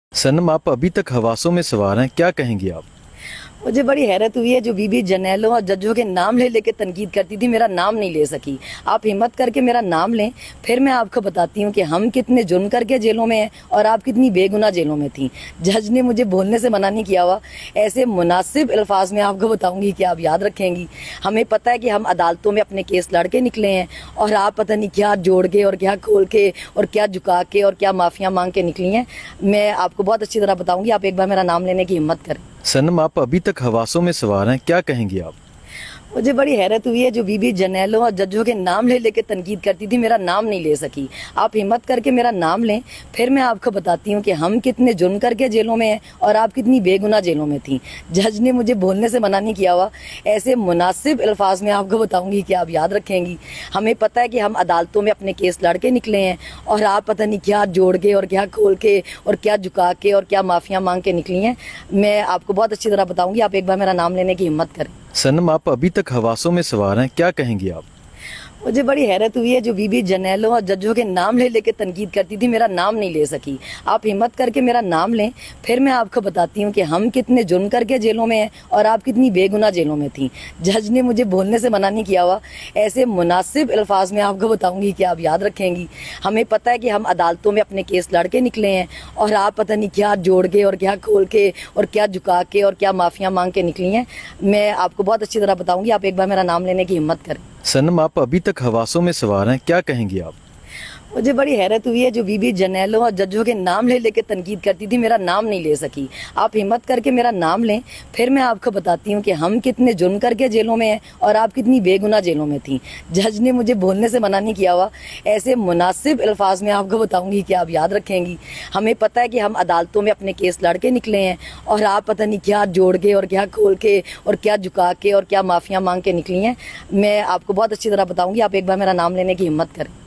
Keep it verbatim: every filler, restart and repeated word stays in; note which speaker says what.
Speaker 1: सनम, आप अभी तक हवासों में सवार हैं, क्या कहेंगी आप?
Speaker 2: मुझे बड़ी हैरत हुई है जो बीबी जर्नैलों और जजों के नाम ले लेके तनकीद करती थी, मेरा नाम नहीं ले सकी। आप हिम्मत करके मेरा नाम लें, फिर मैं आपको बताती हूँ कि हम कितने जुर्म करके जेलों में हैं और आप कितनी बेगुनाह जेलों में थी। जज ने मुझे बोलने से मना नहीं किया हुआ। ऐसे मुनासिब अल्फाज में आपको बताऊंगी कि आप याद रखेंगी। हमें पता है कि हम अदालतों में अपने केस लड़के निकले हैं और आप पता नहीं क्या जोड़ के और क्या खोल के और क्या झुका के और क्या माफिया मांग के निकली हैं। मैं आपको बहुत अच्छी तरह बताऊंगी, आप एक बार मेरा नाम लेने की हिम्मत करें।
Speaker 1: सनम, आप अभी तक हवासों में सवार हैं, क्या कहेंगी आप?
Speaker 2: मुझे बड़ी हैरत हुई है जो बीबी जर्नैलों और जजों के नाम ले लेके तनकीद करती थी, मेरा नाम नहीं ले सकी। आप हिम्मत करके मेरा नाम लें, फिर मैं आपको बताती हूँ कि हम कितने जुर्म करके जेलों में हैं और आप कितनी बेगुनाह जेलों में थी। जज ने मुझे बोलने से मना नहीं किया हुआ। ऐसे मुनासिब अल्फाज में आपको बताऊंगी कि आप याद रखेंगी। हमें पता है कि हम अदालतों में अपने केस लड़के निकले हैं और आप पता नहीं क्या जोड़ के और क्या खोल के और क्या झुका के और क्या माफिया मांग के निकली हैं। मैं आपको बहुत अच्छी तरह बताऊंगी, आप एक बार मेरा नाम लेने की हिम्मत करें।
Speaker 1: सनम, आप अभी तक हवासों में सवार हैं, क्या कहेंगी आप?
Speaker 2: मुझे बड़ी हैरत हुई है जो बीबी जर्नैलों और जजों के नाम ले लेके तनकीद करती थी, मेरा नाम नहीं ले सकी। आप हिम्मत करके मेरा नाम लें, फिर मैं आपको बताती हूँ कि हम कितने जुर्म करके जेलों में हैं और आप कितनी बेगुनाह जेलों में थी। जज ने मुझे बोलने से मना नहीं किया हुआ। ऐसे मुनासिब अल्फाज में आपको बताऊंगी कि आप याद रखेंगी। हमें पता है कि हम अदालतों में अपने केस लड़के निकले हैं और आप पता नहीं क्या जोड़ के और क्या खोल के और क्या झुका के और क्या माफिया मांग के निकली हैं। मैं आपको बहुत अच्छी तरह बताऊंगी, आप एक बार मेरा नाम लेने की हिम्मत करें।
Speaker 1: सनम, आप अभी तक हवासों में सवार हैं, क्या कहेंगी आप?
Speaker 2: मुझे बड़ी हैरत हुई है जो बीबी जर्नैलों और जजों के नाम ले लेके तनकीद करती थी, मेरा नाम नहीं ले सकी। आप हिम्मत करके मेरा नाम लें, फिर मैं आपको बताती हूँ कि हम कितने जुर्म करके जेलों में हैं और आप कितनी बेगुनाह जेलों में थी। जज ने मुझे बोलने से मना नहीं किया हुआ। ऐसे मुनासिब अल्फाज में आपको बताऊंगी कि आप याद रखेंगी। हमें पता है कि हम अदालतों में अपने केस लड़के निकले हैं और आप पता नहीं क्या जोड़ के और क्या खोल के और क्या झुका के और क्या माफिया मांग के निकली हैं। मैं आपको बहुत अच्छी तरह बताऊंगी, आप एक बार मेरा नाम लेने की हिम्मत करें।